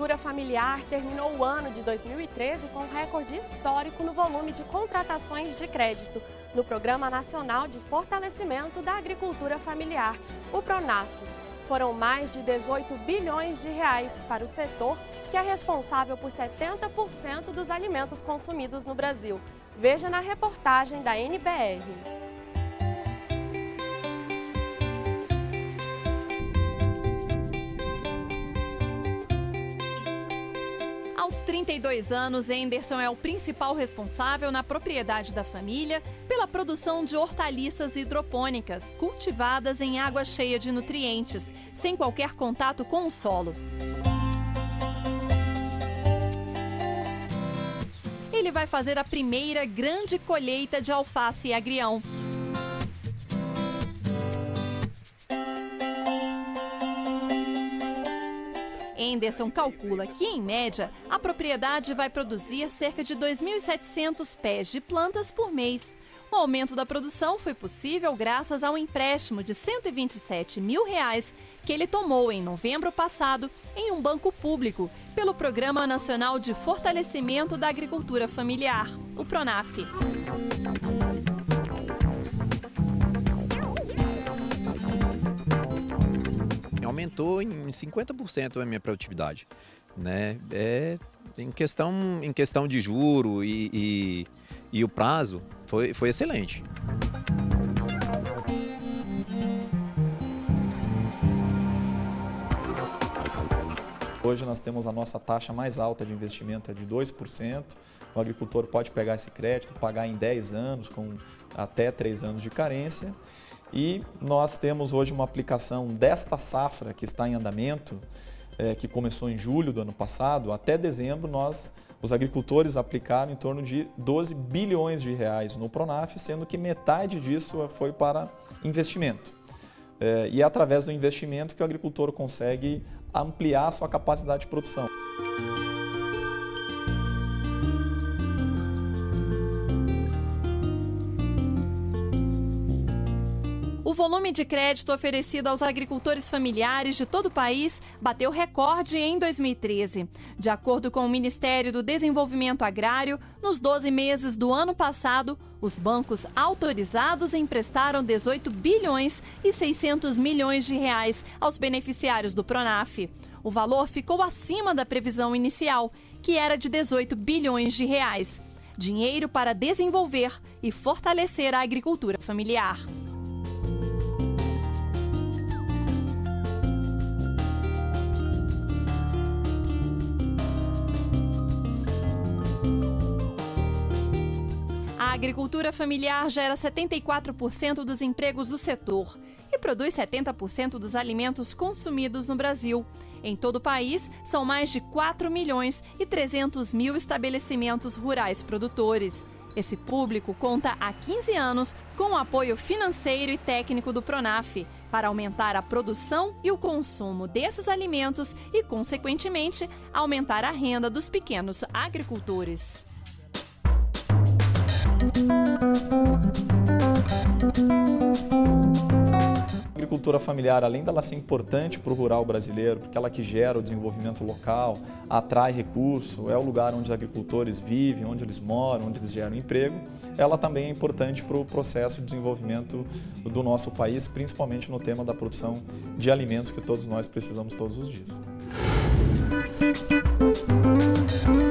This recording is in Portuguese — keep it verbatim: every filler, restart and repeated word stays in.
agricultura familiar terminou o ano de dois mil e treze com um recorde histórico no volume de contratações de crédito no Programa Nacional de Fortalecimento da Agricultura Familiar, o PRONAF. Foram mais de dezoito bilhões de reais para o setor, que é responsável por setenta por cento dos alimentos consumidos no Brasil. Veja na reportagem da N B R. Aos trinta e dois anos, Enderson é o principal responsável na propriedade da família pela produção de hortaliças hidropônicas, cultivadas em água cheia de nutrientes, sem qualquer contato com o solo. Ele vai fazer a primeira grande colheita de alface e agrião. Enderson calcula que, em média, a propriedade vai produzir cerca de dois mil e setecentos pés de plantas por mês. O aumento da produção foi possível graças ao empréstimo de cento e vinte e sete mil reais que ele tomou em novembro passado em um banco público pelo Programa Nacional de Fortalecimento da Agricultura Familiar, o PRONAF. Aumentou em cinquenta por cento a minha produtividade, né? É, em, questão, em questão de juro e, e, e o prazo, foi, foi excelente. Hoje nós temos a nossa taxa mais alta de investimento, é de dois por cento. O agricultor pode pegar esse crédito, pagar em dez anos, com até três anos de carência. E nós temos hoje uma aplicação desta safra que está em andamento, é, que começou em julho do ano passado, até dezembro nós, os agricultores aplicaram em torno de doze bilhões de reais no PRONAF, sendo que metade disso foi para investimento. É, e é através do investimento que o agricultor consegue ampliar a sua capacidade de produção. O volume de crédito oferecido aos agricultores familiares de todo o país bateu recorde em dois mil e treze. De acordo com o Ministério do Desenvolvimento Agrário, nos doze meses do ano passado, os bancos autorizados emprestaram dezoito bilhões e seiscentos milhões de reais aos beneficiários do PRONAF. O valor ficou acima da previsão inicial, que era de dezoito bilhões de reais. Dinheiro para desenvolver e fortalecer a agricultura familiar. A agricultura familiar gera setenta e quatro por cento dos empregos do setor e produz setenta por cento dos alimentos consumidos no Brasil. Em todo o país, são mais de quatro milhões e trezentos mil estabelecimentos rurais produtores. Esse público conta há quinze anos com o apoio financeiro e técnico do PRONAF para aumentar a produção e o consumo desses alimentos e, consequentemente, aumentar a renda dos pequenos agricultores. A agricultura familiar, além dela ser importante para o rural brasileiro, porque ela que gera o desenvolvimento local, atrai recurso, é o lugar onde os agricultores vivem, onde eles moram, onde eles geram emprego, ela também é importante para o processo de desenvolvimento do nosso país, principalmente no tema da produção de alimentos que todos nós precisamos todos os dias.